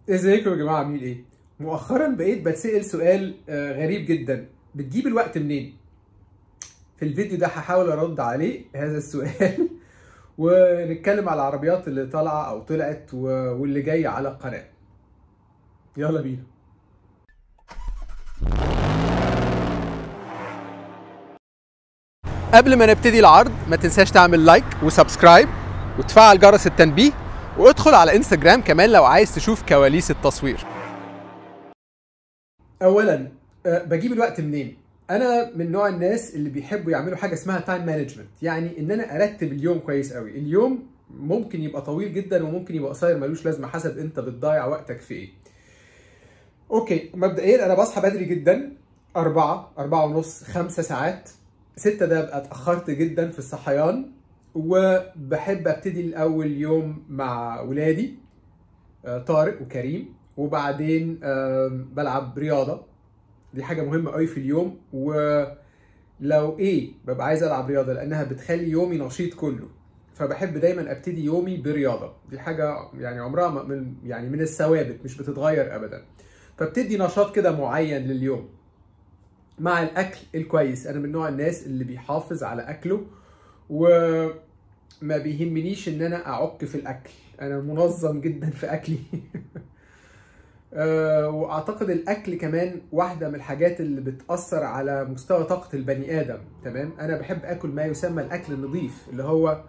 ازيكم يا جماعه، عاملين ايه؟ مؤخرا بقيت بتسأل سؤال غريب جدا: بتجيب الوقت منين؟ في الفيديو ده هحاول ارد عليه هذا السؤال ونتكلم على العربيات اللي طالعه او طلعت واللي جاي على القناه. يلا بينا. قبل ما نبتدي العرض ما تنساش تعمل لايك وسبسكرايب وتفعل جرس التنبيه، وادخل على انستجرام كمان لو عايز تشوف كواليس التصوير. اولا بجيب الوقت منين؟ انا من نوع الناس اللي بيحبوا يعملوا حاجه اسمها تايم مانجمنت، يعني ان انا ارتب اليوم كويس قوي. اليوم ممكن يبقى طويل جدا وممكن يبقى قصير، ملوش لازمه، حسب انت بتضيع وقتك في ايه. اوكي، مبدئيا انا بصحى بدري جدا، 4 ونص 5 ساعات. 6 ده ابقى اتاخرت جدا في الصحيان، وبحب ابتدي الاول يوم مع ولادي طارق وكريم، وبعدين بلعب رياضه. دي حاجه مهمه قوي في اليوم، ولو ببقى عايز العب رياضه لانها بتخلي يومي نشيط كله، فبحب دايما ابتدي يومي برياضه. دي حاجه يعني عمرها من الثوابت، مش بتتغير ابدا. فبتدي نشاط كده معين لليوم مع الاكل الكويس. انا من نوع الناس اللي بيحافظ على اكله، وما بيهمنيش ان انا اعك في الاكل. انا منظم جدا في اكلي. واعتقد الاكل كمان واحده من الحاجات اللي بتاثر على مستوى طاقه البني ادم. تمام، انا بحب اكل ما يسمى الاكل النظيف، اللي هو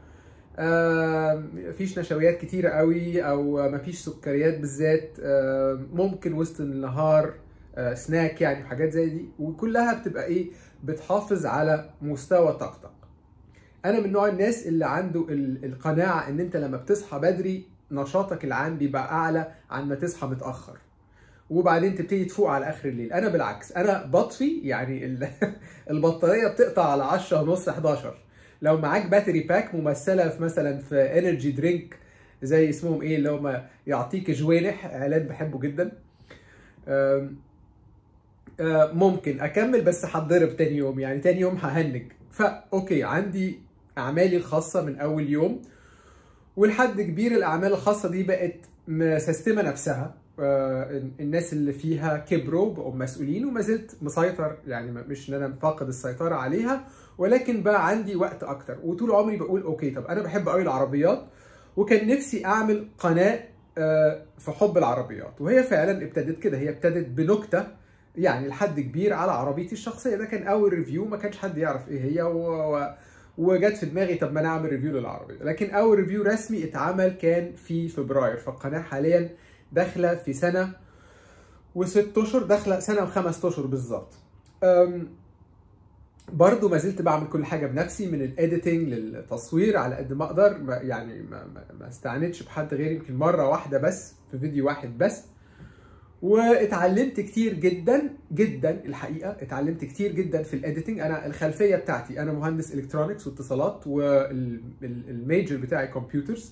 مفيش نشويات كتيره قوي او مفيش سكريات بالذات، ممكن وسط النهار سناك يعني، حاجات زي دي، وكلها بتبقى بتحافظ على مستوى طاقتك. انا من نوع الناس اللي عنده القناعه ان انت لما بتصحى بدري نشاطك العام بيبقى اعلى عن ما تصحى متاخر، وبعدين تبتدي تفوق على اخر الليل. انا بالعكس، انا بطفي يعني البطاريه بتقطع على 10 ونص 11. لو معاك باتري باك ممثله في مثلا في انرجي درينك زي اسمهم اللي هم يعطيك جوانح، اعلان بحبه جدا، ممكن اكمل، بس هتضرب تاني يوم، يعني تاني يوم ههنج. اوكي، عندي اعمالي الخاصه من اول يوم، ولحد كبير الاعمال الخاصه دي بقت مسستمه نفسها. الناس اللي فيها كبروا بقوا مسؤولين، وما زلت مسيطر، يعني مش ان انا فاقد السيطره عليها، ولكن بقى عندي وقت اكتر. وطول عمري بقول اوكي، طب انا بحب قوي العربيات، وكان نفسي اعمل قناه في حب العربيات. وهي فعلا ابتدت كده، هي ابتدت بنكته يعني لحد كبير على عربيتي الشخصيه. ده كان اول ريفيو، ما كانش حد يعرف ايه هي، وجت في دماغي طب ما نعمل ريفيو للعربيه. لكن اول ريفيو رسمي اتعمل كان في فبراير. فالقناه حاليا داخله في سنه و6 اشهر، داخله سنه و5 اشهر بالظبط. برضو ما زلت بعمل كل حاجه بنفسي، من الايديتنج للتصوير على قد ما اقدر. يعني ما استعنتش بحد غيري، يمكن مره واحده بس في فيديو واحد بس. واتعلمت كتير جدا جدا، الحقيقه اتعلمت كتير جدا في الايديتنج. انا الخلفيه بتاعتي انا مهندس الكترونكس واتصالات، والميجر بتاعي كمبيوترز،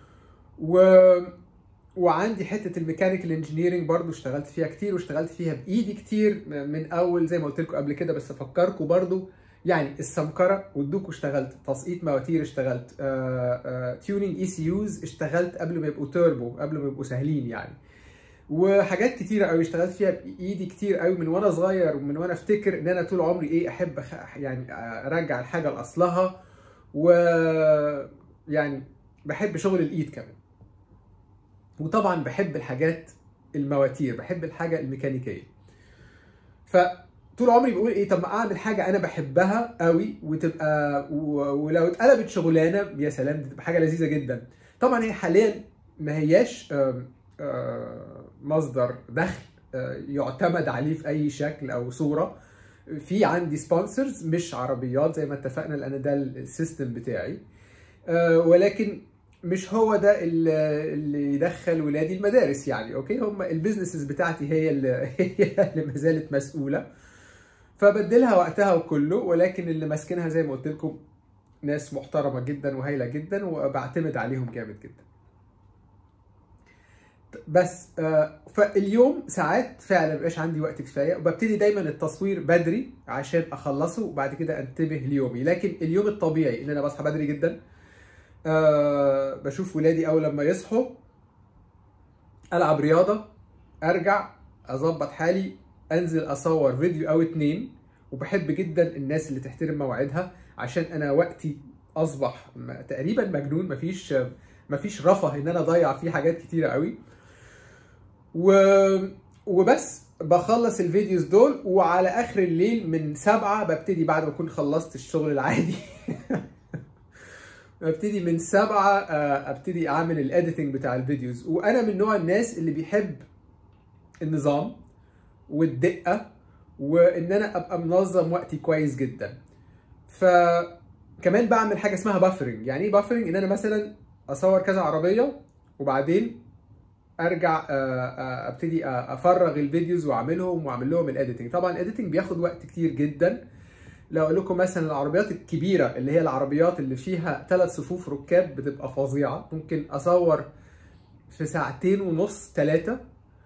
وعندي حته الميكانيكال انجينيرنج برضو اشتغلت فيها كتير، واشتغلت فيها بايدي كتير من اول زي ما قلت لكم قبل كده. بس افكركم برضو، يعني السمكره والدوكو اشتغلت، تسقيط مواتير اشتغلت، تيونينج اي سي يوز اشتغلت قبل ما يبقوا توربو، قبل ما يبقوا سهلين يعني. وحاجات كتيره قوي اشتغلت فيها بايدي كتير قوي من وانا صغير، ومن وانا افتكر ان انا طول عمري احب يعني ارجع الحاجه لاصلها، ويعني بحب شغل الايد كمان. وطبعا بحب الحاجات المواتير، بحب الحاجه الميكانيكيه. فطول عمري بقول طب ما اعمل حاجه انا بحبها قوي وتبقى ولو اتقلبت شغلانه يا سلام، دي تبقى حاجه لذيذه جدا. طبعا هي حاليا ما هياش مصدر دخل يعتمد عليه في اي شكل او صوره. في عندي سبونسرز مش عربيات زي ما اتفقنا، لان ده السيستم بتاعي، ولكن مش هو ده اللي يدخل ولادي المدارس يعني. اوكي، هم البيزنسز بتاعتي هي اللي ما زالت مسؤوله، فبدلها وقتها وكله. ولكن اللي ماسكينها زي ما قلت لكم ناس محترمه جدا وهايله جدا، وبعتمد عليهم جامد جدا. بس فاليوم ساعات فعلا مبقاش عندي وقت كفايه، وببتدي دايما التصوير بدري عشان اخلصه وبعد كده انتبه ليومي. لكن اليوم الطبيعي ان انا بصحى بدري جدا، بشوف ولادي اول لما يصحوا، العب رياضه، ارجع اظبط حالي، انزل اصور فيديو او اتنين. وبحب جدا الناس اللي تحترم مواعيدها، عشان انا وقتي اصبح تقريبا مجنون، مفيش رفاه ان انا اضيع فيه حاجات كتيره قوي. وبس بخلص الفيديوز دول، وعلى اخر الليل من 7 ببتدي بعد ما اكون خلصت الشغل العادي ببتدي من 7 ابتدي اعمل الاديتنج بتاع الفيديوز. وانا من نوع الناس اللي بيحب النظام والدقه، وان انا ابقى منظم وقتي كويس جدا. فكمان بعمل حاجه اسمها بافرنج. يعني ايه بافرنج؟ ان انا مثلا اصور كذا عربيه وبعدين ارجع ابتدي افرغ الفيديوز واعملهم واعمل لهم الاديتنج. طبعا الاديتنج بياخد وقت كتير جدا. لو اقول لكم مثلا العربيات الكبيره اللي هي العربيات اللي فيها 3 صفوف ركاب بتبقى فظيعه، ممكن اصور في 2.5 3.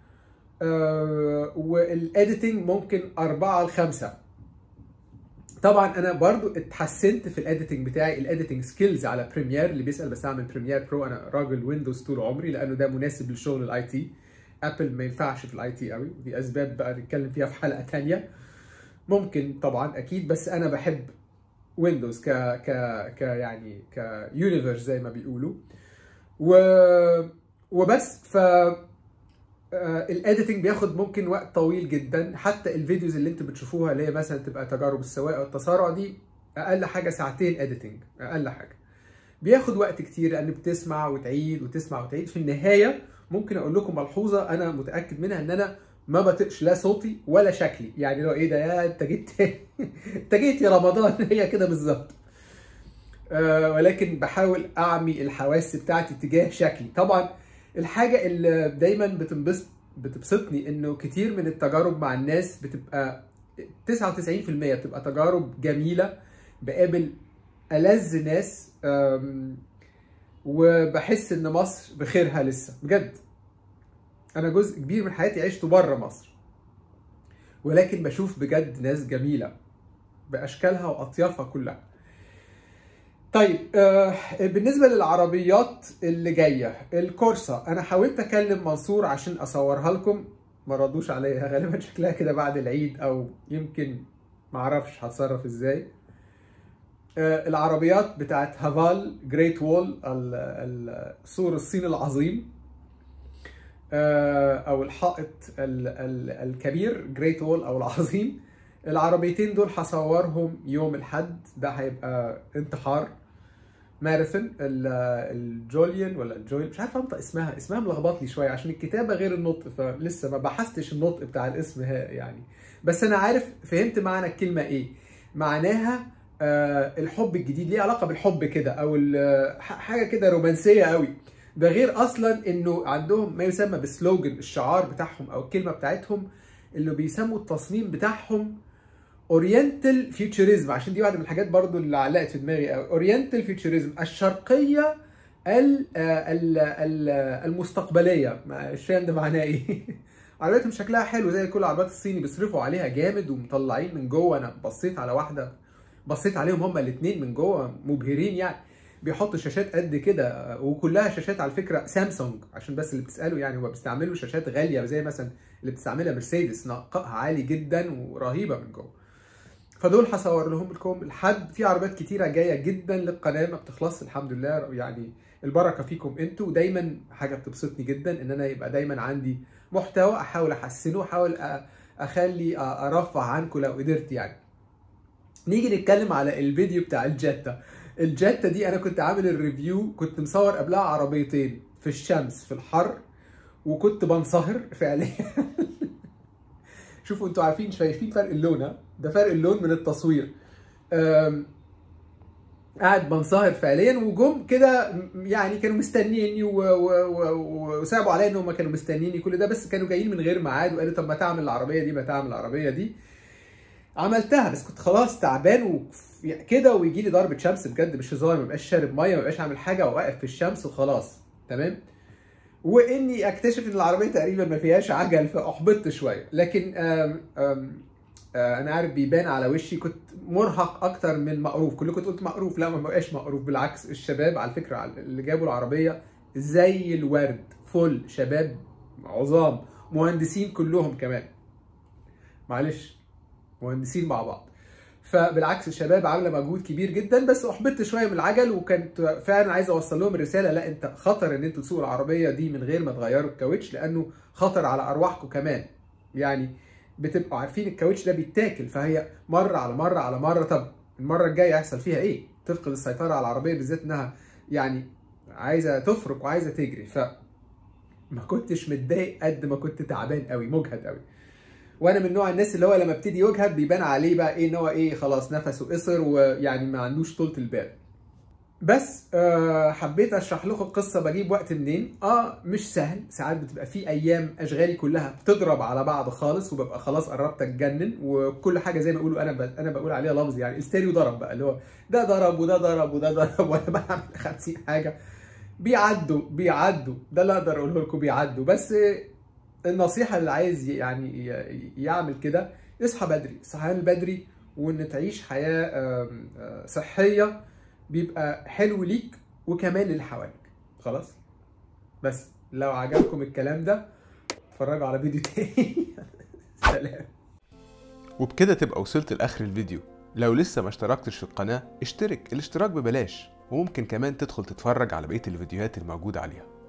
والاديتنج ممكن 4 ل 5. طبعا انا برضو اتحسنت في الاديتنج بتاعي، الاديتنج سكيلز على بريمير. اللي بيسال بستعمل بريمير برو، انا راجل ويندوز طول عمري لانه ده مناسب للشغل الاي تي. ابل ما ينفعش في الاي تي قوي، دي اسباب بقى نتكلم فيها في حلقه ثانيه. ممكن طبعا اكيد، بس انا بحب ويندوز يعني كيونيفرس زي ما بيقولوا. وبس. ف الاديتنج بياخد ممكن وقت طويل جدا. حتى الفيديوز اللي انتوا بتشوفوها اللي هي مثلا تبقى تجارب السواقه والتسارع دي، اقل حاجه 2 اديتنج، اقل حاجه. بياخد وقت كتير لان بتسمع وتعيد وتسمع وتعيد. في النهايه ممكن اقول لكم ملحوظه انا متاكد منها، ان انا ما بطقش لا صوتي ولا شكلي. يعني لو ايه ده يا انت جيت انت جيت يا رمضان هي كده بالظبط. ولكن بحاول اعمي الحواس بتاعتي تجاه شكلي. طبعا الحاجه اللي دايما بتبسطني انه كتير من التجارب مع الناس بتبقى 99% بتبقى تجارب جميله، بقابل ألذ ناس، وبحس ان مصر بخيرها لسه بجد. انا جزء كبير من حياتي عشته بره مصر، ولكن بشوف بجد ناس جميله باشكالها واطيافها كلها. طيب بالنسبه للعربيات اللي جايه، الكورسا، انا حاولت اكلم منصور عشان اصورها لكم، ما ردوش عليا. غالبا شكلها كده بعد العيد، او يمكن معرفش هتصرف ازاي. العربيات بتاعت هافال جريت وول، سور الصين العظيم، او الحائط الكبير جريت وول او العظيم. العربيتين دول هصورهم يوم الاحد، ده هيبقى انتحار ماراثون. الجوليان ولا الجويل، مش عارف انطق اسمها ملخبط لي شويه عشان الكتابه غير النطق، فلسه ما بحثتش النطق بتاع الاسم يعني. بس انا عارف، فهمت معنى الكلمه ايه. معناها الحب الجديد، ليه علاقه بالحب كده، او حاجه كده رومانسيه قوي. ده غير اصلا انه عندهم ما يسمى بسلوجن، الشعار بتاعهم او الكلمه بتاعتهم اللي بيسموا التصميم بتاعهم اورينتال فيوتشرزم. عشان دي واحده من الحاجات برضو اللي علقت في دماغي قوي. اورينتال فيوتشرزم، الشرقيه المستقبليه. مش فاهم ده معناه ايه. عربياتهم شكلها حلو زي كل العربيات الصيني، بيصرفوا عليها جامد ومطلعين من جوه. انا بصيت على واحده، بصيت عليهم هما الاثنين من جوه مبهرين يعني. بيحطوا شاشات قد كده، وكلها شاشات على فكره سامسونج، عشان بس اللي بتسالوا يعني. هو بيستعملوا شاشات غاليه زي مثلا اللي بتستعملها مرسيدس، نقائها عالي جدا ورهيبه من جوه. فدول هصور لكم لحد. في عربيات كتيره جايه جدا للقناه ما بتخلص الحمد لله يعني. البركه فيكم انتوا، دايما حاجه بتبسطني جدا ان انا يبقى دايما عندي محتوى احاول احسنه، احاول اخلي ارفع عنكم لو قدرت يعني. نيجي نتكلم على الفيديو بتاع الجيتا. الجيتا دي انا كنت عامل الريفيو، كنت مصور قبلها عربيتين في الشمس في الحر، وكنت بنصهر فعليا. شوفوا انتوا عارفين، شايفين فرق اللون؟ ده فرق اللون من التصوير. قاعد بنصهر فعليا، وجم كده يعني كانوا مستنيني وصعبوا عليا انهم كانوا مستنيني كل ده، بس كانوا جايين من غير ميعاد وقالوا طب ما تعمل العربيه دي، ما تعمل العربيه دي. عملتها، بس كنت خلاص تعبان وكده، ويجي لي ضربه شمس بجد مش هزار، ما بقاش شارب ميه، ما بقاش عامل حاجه، وواقف في الشمس وخلاص تمام. واني اكتشف ان العربيه تقريبا ما فيهاش عجل، فاحبطت شويه. لكن انا عارف بيبان على وشي كنت مرهق اكتر من مقروف. كلكم قلت مقروف، لا ما بقاش مقروف، بالعكس. الشباب على فكره اللي جابوا العربيه زي الورد، فل شباب عظام، مهندسين كلهم كمان، معلش مهندسين مع بعض. فبالعكس الشباب عامله مجهود كبير جدا، بس احبطت شويه من العجل، وكنت فعلا عايز اوصل لهم الرساله، لا انت خطر ان انتوا تسوقوا العربيه دي من غير ما تغيروا الكاوتش، لانه خطر على ارواحكم كمان. يعني بتبقوا عارفين الكاوتش ده بيتاكل، فهي مره على مره على مره، طب المره الجايه هيحصل فيها ايه؟ تفقد السيطره على العربيه، بالذات انها يعني عايزه تفرك وعايزه تجري. ما كنتش متضايق قد ما كنت تعبان قوي، مجهد قوي. وانا من نوع الناس اللي هو لما ابتدي يجهد بيبان عليه بقى ايه، ان هو ايه، خلاص نفسه قصر ويعني ما عندوش طولة البال. بس حبيت اشرح لكم القصه بجيب وقت منين. مش سهل، ساعات بتبقى في ايام اشغالي كلها بتضرب على بعض خالص، وببقى خلاص قربت اتجنن، وكل حاجه زي ما يقولوا انا بقول عليها لفظ، يعني الستيريو ضرب بقى، اللي هو ده ضرب وده ضرب وده ضرب وانا بعمل 50 حاجه. بيعدوا ده اللي اقدر اقوله لكم، بيعدوا. بس النصيحه اللي عايز يعني يعمل كده، يصحى بدري، الصحيان البدري، وان تعيش حياه صحيه، بيبقى حلو ليك وكمان للي حواليك. خلاص، بس لو عجبكم الكلام ده اتفرجوا على فيديو تاني. سلام. وبكده تبقى وصلت لاخر الفيديو. لو لسه ما اشتركتش في القناة اشترك، الاشتراك ببلاش، وممكن كمان تدخل تتفرج على بقية الفيديوهات الموجودة عليها.